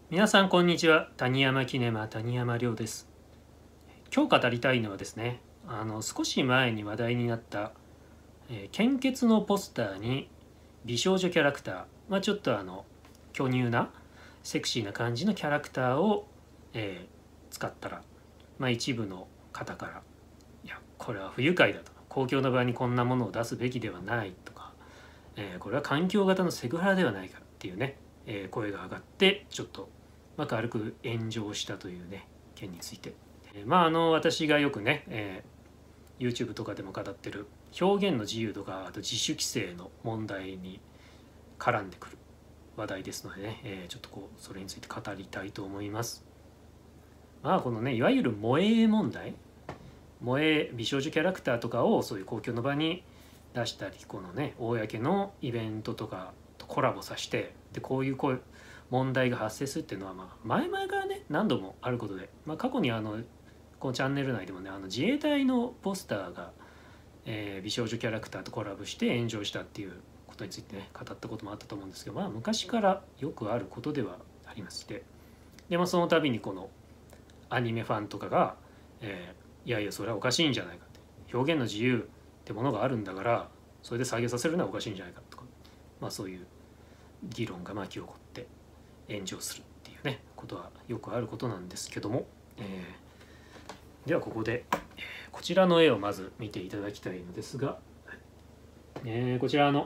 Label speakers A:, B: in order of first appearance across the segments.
A: 皆さんこんにちは。谷山キネマ谷山亮です。今日語りたいのはですね、少し前に話題になった、献血のポスターに美少女キャラクター、ちょっと巨乳なセクシーな感じのキャラクターを、使ったら、一部の方から「いやこれは不愉快だ」とか「公共の場にこんなものを出すべきではない」とか、これは環境型のセクハラではないかっていうね、声が上がってちょっと軽く炎上したというね件について、私がよくね、YouTube とかでも語ってる表現の自由とかあと自主規制の問題に絡んでくる話題ですのでね、ちょっとそれについて語りたいと思います。このねいわゆる萌え問題、萌え美少女キャラクターとかをそういう公共の場に出したり、このね公のイベントとかとコラボさせて、でこういう問題が発生するっていうのは前々からね何度もあることで、過去にこのチャンネル内でもね自衛隊のポスターが、美少女キャラクターとコラボして炎上したっていうことについてね語ったこともあったと思うんですけど、昔からよくあることではありまして、でその度にこのアニメファンとかが、いやいやそれはおかしいんじゃないかって、表現の自由ってものがあるんだからそれで下げさせるのはおかしいんじゃないかとか、そういう議論が巻き起こって炎上するっていうねことはよくあることなんですけども、ではここで、こちらの絵をまず見ていただきたいのですが、こちら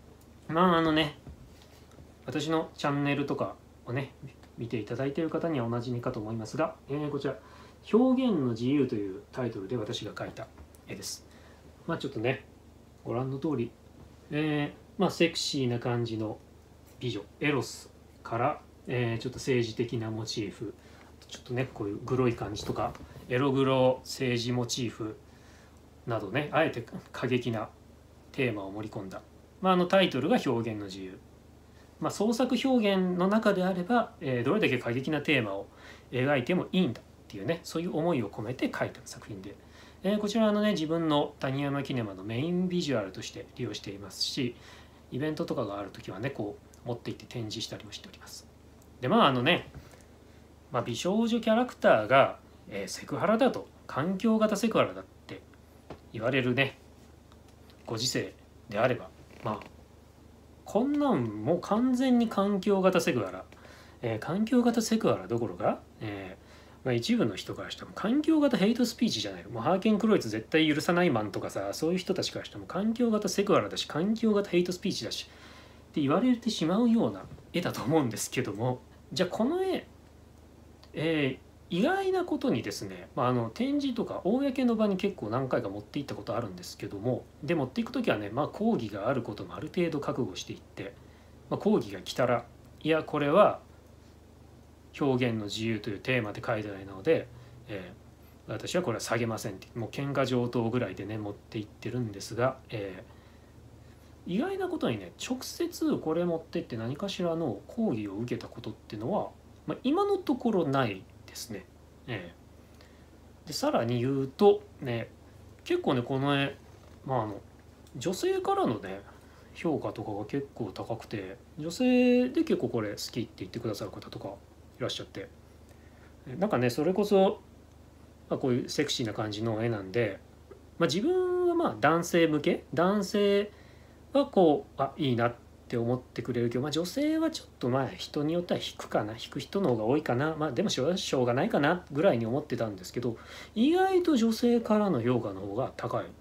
A: 私のチャンネルとかをね見ていただいている方にはおなじみかと思いますが、こちら「表現の自由」というタイトルで私が描いた絵です。ちょっとねご覧の通り、セクシーな感じの美女エロスから、ちょっと政治的なモチーフ、ちょっとねこういうグロい感じとかエログロ政治モチーフなどね、あえて過激なテーマを盛り込んだ、タイトルが「表現の自由」。創作表現の中であれば、どれだけ過激なテーマを描いてもいいんだっていうね、そういう思いを込めて描いた作品で、こちら自分の谷山キネマのメインビジュアルとして利用していますし、イベントとかがある時はね持って行って展示したりもしております。で美少女キャラクターが、セクハラだと、環境型セクハラだって言われるねご時世であれば、こんなんもう完全に環境型セクハラ、環境型セクハラどころか、一部の人からしても環境型ヘイトスピーチじゃないの、ハーケンクロイツ絶対許さないマンとかさ、そういう人たちからしても環境型セクハラだし環境型ヘイトスピーチだしって言われてしまうような絵だと思うんですけども、じゃあこの絵、意外なことにですね、展示とか公の場に結構何回か持って行ったことあるんですけども、で持っていく時はね、抗議があることもある程度覚悟していって、抗議が来たらいやこれは表現の自由というテーマで書いてないので、私はこれは下げませんって、もう喧嘩上等ぐらいでね持って行ってるんですが、意外なことにね直接これ持ってって何かしらの抗議を受けたことっていうのは、今のところないですね。でさらに言うとね、結構ねこの絵、女性からのね評価とかが結構高くて、女性で結構これ好きって言ってくださる方とかいらっしゃって、それこそ、こういうセクシーな感じの絵なんで、自分は男性向け、男性はいいなって思ってくれるけど、女性はちょっと人によっては引く人の方が多いかな、でもしょうがないかなぐらいに思ってたんですけど、意外と女性からの評価の方が高い。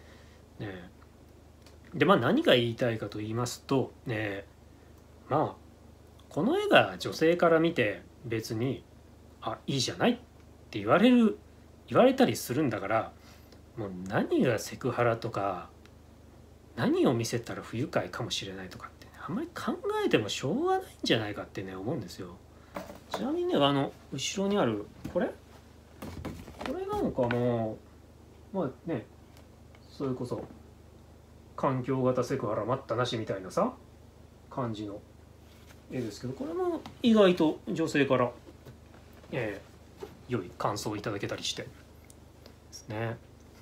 A: で何が言いたいかと言いますとこの絵が女性から見て別にいいじゃないって言われたりするんだから、もう何がセクハラとか何を見せたら不愉快かもしれないとかってあんまり考えてもしょうがないんじゃないかってね思うんですよ。ちなみにね後ろにあるこれなんかもそれこそ環境型セクハラ待ったなしみたいなさ感じの絵ですけど、これも意外と女性から、良い感想をいただけたりしてですね。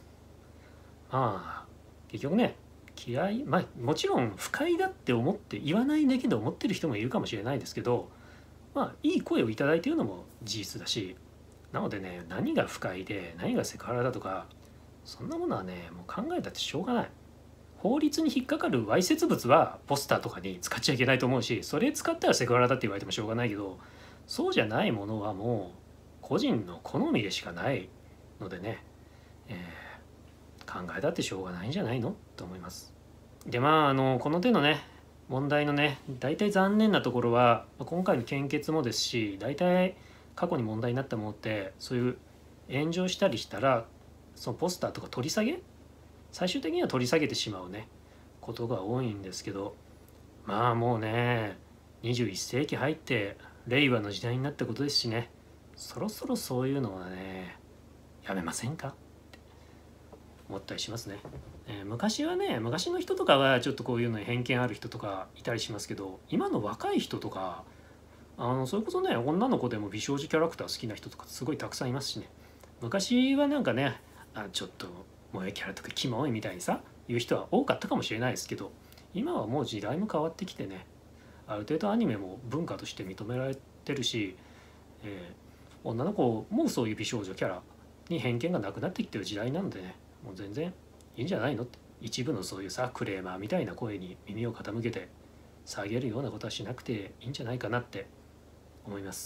A: 結局ね嫌い、もちろん不快だって思って言わないだけで思ってる人もいるかもしれないですけど、 まあいい声をいただいているのも事実だし、なのでね、何が不快で何がセクハラだとかそんなものはねもう考えたってしょうがない。法律に引っかかるわいせつ物はポスターとかに使っちゃいけないと思うし、それ使ったらセクハラだって言われてもしょうがないけど、そうじゃないものはもう個人の好みでしかないのでね、考えたってしょうがないんじゃないのと思います。でまあこの手のね問題のね大体残念なところは今回の献血もですし、大体過去に問題になったものってそういう炎上したりしたらそのポスターとか取り下げ、最終的には取り下げてしまうねことが多いんですけど、まあもうね21世紀入って令和の時代になったことですしね、そろそろそういうのはねやめませんかって思ったりしますね。昔はね、昔の人とかはちょっとこういうのに偏見ある人とかいたりしますけど、今の若い人とかそれこそね女の子でも美少女キャラクター好きな人とかすごいたくさんいますしね。昔はなんかねちょっと萌えキャラとかキモいみたいにさ言う人は多かったかもしれないですけど、今はもう時代も変わってきてね、ある程度アニメも文化として認められてるし、女の子もそういう美少女キャラに偏見がなくなってきてる時代なのでね、もう全然いいんじゃないのって、一部のそういうさクレーマーみたいな声に耳を傾けて下げるようなことはしなくていいんじゃないかなって思います。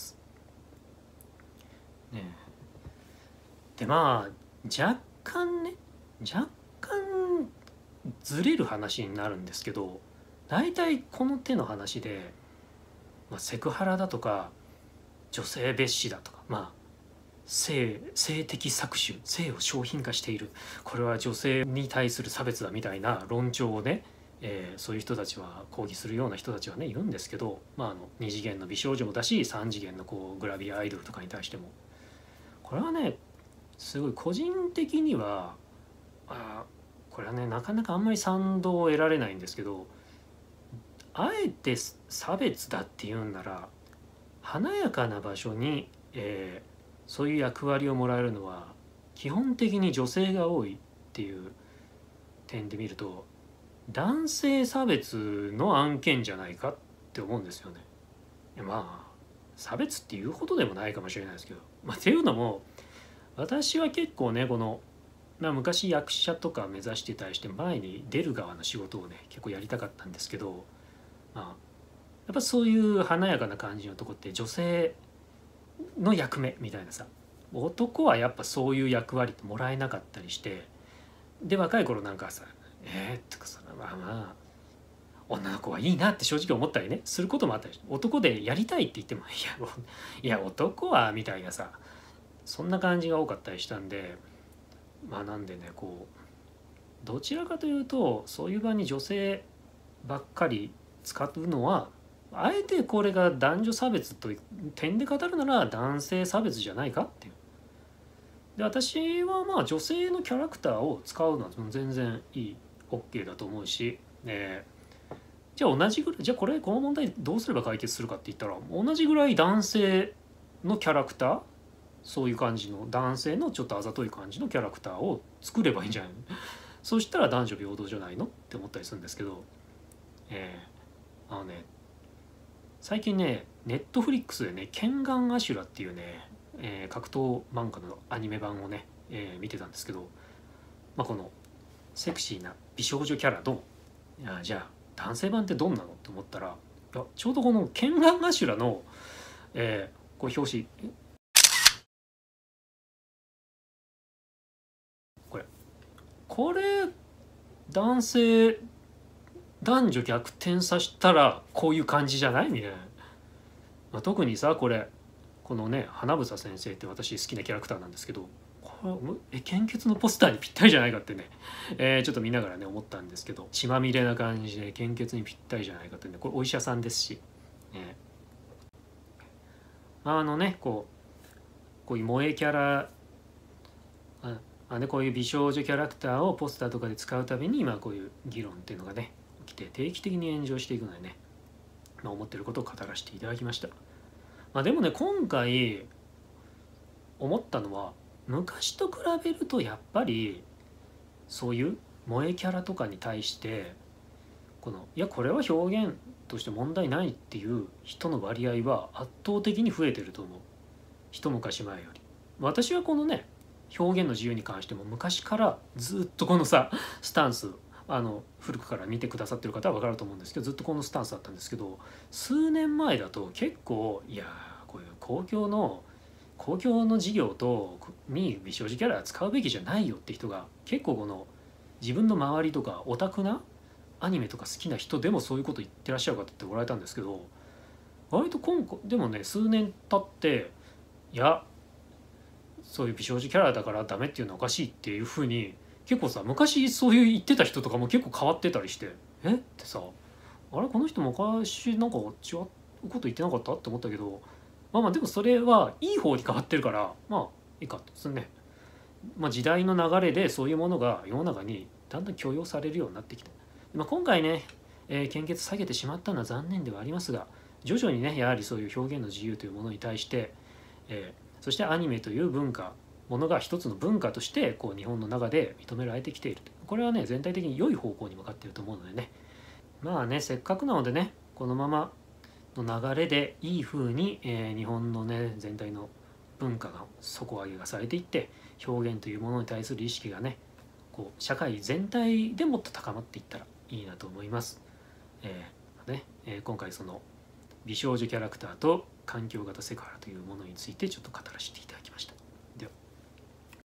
A: ね、でまあ若干ずれる話になるんですけど、大体この手の話で、セクハラだとか女性蔑視だとか、性的搾取、性を商品化している、これは女性に対する差別だみたいな論調をね、そういう人たちは抗議するような人たちはねいるんですけど、2次元の美少女もだし3次元のこうグラビアアイドルとかに対してもこれはねすごい個人的にはこれはねなかなかあんまり賛同を得られないんですけど、あえて差別だっていうんなら華やかな場所に、そういう役割をもらえるのは基本的に女性が多いっていう点で見ると男性差別の案件じゃないかって思うんですよね。差別っていうことでもないかもしれないですけど、っていうのも私は結構ねこの、昔役者とか目指してたりして前に出る側の仕事をね結構やりたかったんですけど、やっぱそういう華やかな感じのとこって女性の役目みたいなさ、男はやっぱそういう役割ってもらえなかったりして、で若い頃なんかさとかさ女の子はいいなって正直思ったりねすることもあったりして、男でやりたいって言ってもいや男はみたいなさ、そんな感じが多かったりしたんで、なんでねこうどちらかというとそういう場に女性ばっかり使うのはあえてこれが男女差別という点で語るなら男性差別じゃないかっていう。で私は女性のキャラクターを使うのは全然いい OK だと思うし、じゃあ同じぐらいじゃあこの問題どうすれば解決するかって言ったら同じぐらい男性のキャラクター、そういう感じの男性のちょっとあざとい感じのキャラクターを作ればいいんじゃないのそしたら男女平等じゃないのって思ったりするんですけど、最近ねネットフリックスでねケンガンアシュラっていうね、格闘漫画のアニメ版をね、見てたんですけど、このセクシーな美少女キャラのじゃあ男性版ってどんなのと思ったら、ちょうどこのケンガンアシュラの、こう表紙これ男女逆転させたらこういう感じじゃないみたいな、特にさこのね花房先生って私好きなキャラクターなんですけど、これ献血のポスターにぴったりじゃないかってね、ちょっと見ながらね思ったんですけど、血まみれな感じで献血にぴったりじゃないかってね、これお医者さんですし、こういう萌えキャラこういう美少女キャラクターをポスターとかで使うたびにこういう議論っていうのがね起きて定期的に炎上していくのでね、思ってることを語らせていただきました。でもね今回思ったのは昔と比べるとやっぱりそういう萌えキャラとかに対してこのいやこれは表現として問題ないっていう人の割合は圧倒的に増えてると思う。一昔前より。私はこのね表現の自由に関しても昔からずっとこのさスタンス、古くから見てくださってる方は分かると思うんですけど、ずっとこのスタンスだったんですけど、数年前だと結構いやこういう公共の事業とに美少女キャラは使うべきじゃないよって人が結構この自分の周りとかオタクなアニメとか好きな人でもそういうこと言ってらっしゃる方っておられたんですけど、割と今回でもね数年経っていやそういう美少女キャラだからダメっていうのはおかしいっていうふうに結構さ、昔そういう言ってた人とかも結構変わってたりして、えってさ、あれこの人昔なんか違うこと言ってなかったって思ったけど、まあまあでもそれはいい方に変わってるからまあいいかとですね。まあ時代の流れでそういうものが世の中にだんだん許容されるようになってきた。まあ、今回ね、献血下げてしまったのは残念ではありますが、徐々にねやはりそういう表現の自由というものに対して、そしてアニメというものが一つの文化としてこう日本の中で認められてきていると。これはね全体的に良い方向に向かっていると思うのでね、まあねせっかくなのでねこのままの流れでいい風に、日本のね全体の文化が底上げがされていって、表現というものに対する意識がねこう社会全体でもっと高まっていったらいいなと思います。今回その美少女キャラクターと環境型セクハラというものについてちょっと語らせていただきました。